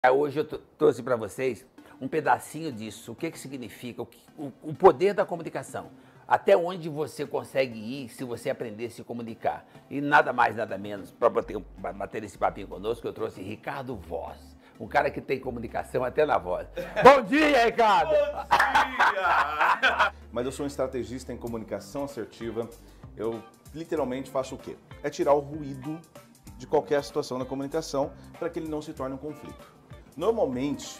Hoje eu trouxe para vocês um pedacinho disso. O que significa? O poder da comunicação. Até onde você consegue ir se você aprender a se comunicar. E nada mais, nada menos, para bater esse papinho conosco, eu trouxe Ricardo Voz. Um cara que tem comunicação até na voz. Bom dia, Ricardo! Bom dia! Mas eu sou um estrategista em comunicação assertiva. Eu literalmente faço o quê? É tirar o ruído de qualquer situação na comunicação para que ele não se torne um conflito. Normalmente,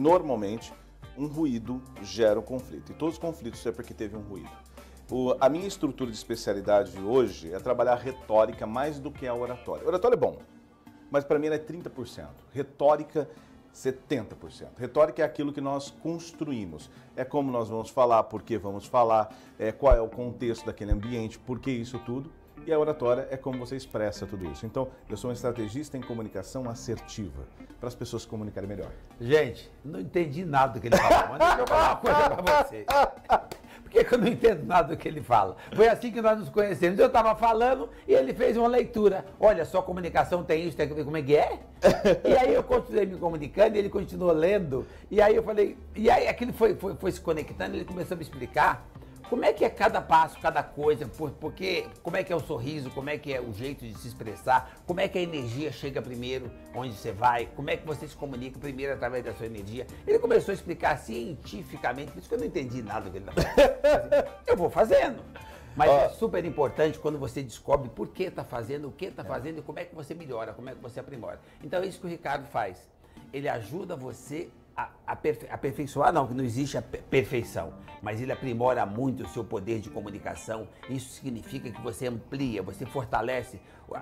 um ruído gera um conflito. E todos os conflitos é porque teve um ruído. A minha estrutura de especialidade de hoje é trabalhar a retórica mais do que a oratória. Oratória é bom, mas para mim ela é 30%. Retórica, 70%. Retórica é aquilo que nós construímos. É como nós vamos falar, por que vamos falar, qual é o contexto daquele ambiente, por que isso tudo. E a oratória é como você expressa tudo isso. Então, eu sou um estrategista em comunicação assertiva, para as pessoas se comunicarem melhor. Gente, não entendi nada do que ele falou, mas deixa eu falar uma coisa para você. Por que eu não entendo nada do que ele fala? Foi assim que nós nos conhecemos. Eu estava falando e ele fez uma leitura. Olha, só comunicação tem isso, tem que ver como é que é? E aí eu continuei me comunicando e ele continuou lendo. E aí eu falei, e aí aquilo foi se conectando e ele começou a me explicar como é que é cada passo, cada coisa, porque como é que é o sorriso, como é que é o jeito de se expressar, como é que a energia chega primeiro onde você vai, como é que você se comunica primeiro através da sua energia. Ele começou a explicar cientificamente, por isso que eu não entendi nada do que ele está falando. Eu vou fazendo. Mas é super importante quando você descobre por que está fazendo, o que está fazendo e como é que você melhora, como é que você aprimora. Então é isso que o Ricardo faz. Ele ajuda você a aperfeiçoar, não, que não existe a perfeição, mas ele aprimora muito o seu poder de comunicação. Isso significa que você amplia, você fortalece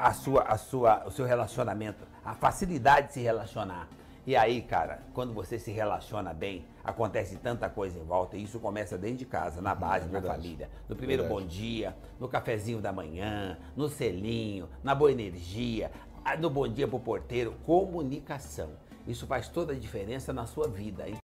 o seu relacionamento, a facilidade de se relacionar. E aí, cara, quando você se relaciona bem, acontece tanta coisa em volta, e isso começa dentro de casa, na base, na família. No primeiro bom dia, no cafezinho da manhã, no selinho, na boa energia, no bom dia pro porteiro. Comunicação. Isso faz toda a diferença na sua vida, hein?